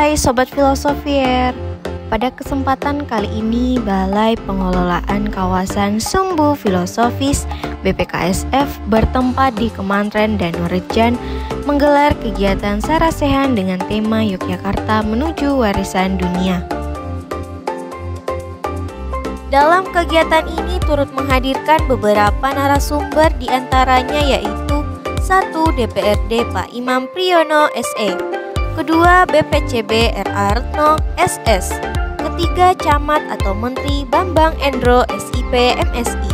Hai Sobat Filosofier, pada kesempatan kali ini Balai Pengelolaan Kawasan Sumbu Filosofis BPKSF bertempat di Kemantren Danurejan menggelar kegiatan Sarasehan dengan tema Yogyakarta Menuju Warisan Dunia. Dalam kegiatan ini turut menghadirkan beberapa narasumber diantaranya yaitu 1. DPRD Pak Imam Priyono SE, kedua BPCB R.A. Retno SS, ketiga Camat atau Menteri Bambang Endro SIP MSI,